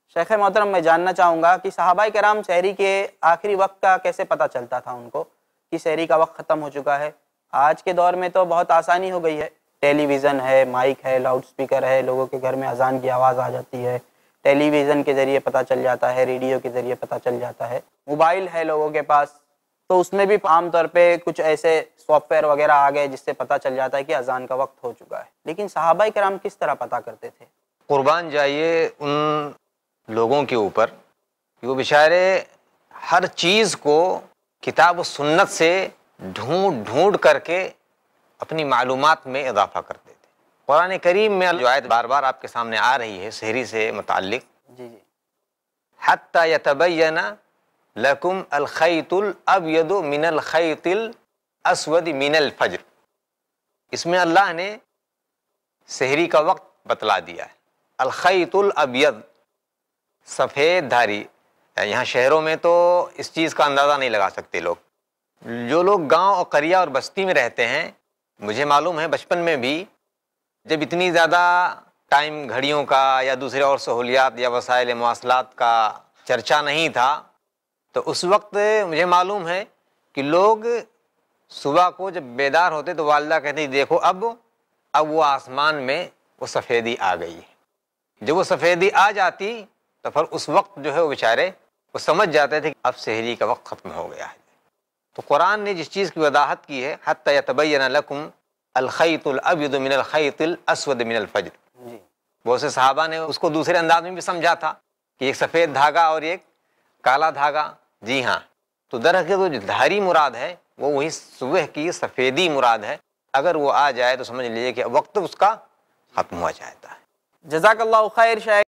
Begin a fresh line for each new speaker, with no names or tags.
شیخ محترم میں جاننا چاہوں گا کہ صحابہ کرام سحری کے آخری وقت کا کیسے پتہ چلتا تھا ان کو کہ سحری کا وقت ختم ہو چکا ہے؟ آج کے دور میں تو بہت آسانی ہو گئی ہے، ٹیلی ویژن ہے، مائک ہے، لاؤڈ سپیکر ہے، لوگوں کے گھر میں اذان کی آواز آ جاتی ہے، ٹیلی ویژن کے ذریعے پتہ چل جاتا ہے، ریڈیو کے ذریعے پتہ چل جاتا ہے، موبائل ہے لوگوں کے پاس، تو اس میں بھی عام طور پہ کچھ ایسے سافٹ ویئر وغیرہ آ گئے جس سے پتہ چل جاتا ہے کہ اذان کا وقت ہو چکا ہے، لیکن صحابہ کرام کس طرح پتہ کرتے تھے؟
قربان جائیے ان لوگوں کے اوپر کہ وہ بیچارے ہر چیز کو کتاب و سنت سے ڈھونڈ ڈھونڈ کر کے اپنی معلومات میں اضافہ کرتے تھے۔ قرآن کریم میں جو آیت بار بار آپ کے سامنے آ رہی ہے سحری سے متعلق،
جی
حتی یتبین لکم الخیط الابید من الخیط الاسود من الفجر، اس میں اللہ نے سحری کا وقت بتلا دیا ہے۔ الخیط الابید، سفید دھاری، یہاں شہروں میں تو اس چیز کا اندازہ نہیں لگا سکتے لوگ، جو لوگ گاؤں اور قریہ اور بستی میں رہتے ہیں، مجھے معلوم ہے بچپن میں بھی جب اتنی زیادہ ٹائم گھڑیوں کا یا دوسرے اور سہولیات یا وسائل مواصلات کا چرچا نہیں تھا، تو اس وقت مجھے معلوم ہے کہ لوگ صبح کو جب بیدار ہوتے تو والدہ کہتی دیکھو اب وہ آسمان میں وہ سفیدی آ گئی ہے۔ جب وہ سفیدی آ جاتی تو پھر اس وقت جو ہے وہ بیچارے وہ سمجھ جاتے تھے کہ اب سحری کا وقت ختم ہو گیا ہے۔ تو قرآن نے جس چیز کی وضاحت کی ہے حتی یتبین لکم الخیط الابید من الخیط الاسود من الفجر، بہت سے صحابہ نے اس کو دوسرے انداز میں بھی سمجھا تھا کہ ایک سفید دھاگا اور ایک کالا دھاگا، جی ہاں، تو درحقیقت جو دھاری مراد ہے وہ وہی صبح کی سفیدی مراد ہے، اگر وہ آ جائے تو سمجھ لیجیے کہ وقت اس کا ختم ہو جاتا ہے۔
جزاک اللہ خیر شیخ۔